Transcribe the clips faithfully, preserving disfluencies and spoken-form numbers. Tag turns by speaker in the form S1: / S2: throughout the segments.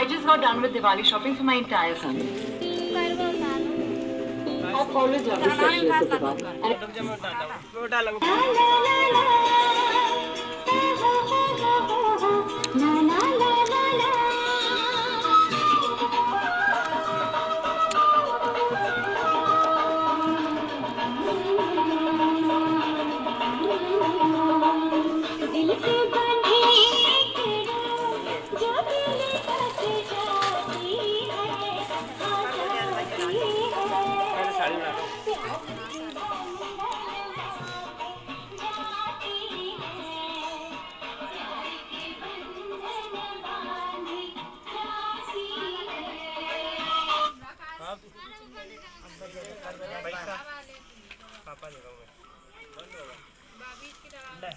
S1: I just got done with Diwali shopping for my entire family. I've always loved the freshness of Diwali.
S2: पापा दे रहा हूँ मैं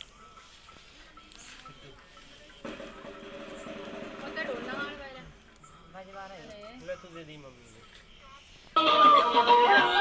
S2: ले तू दे दी मम्मी ने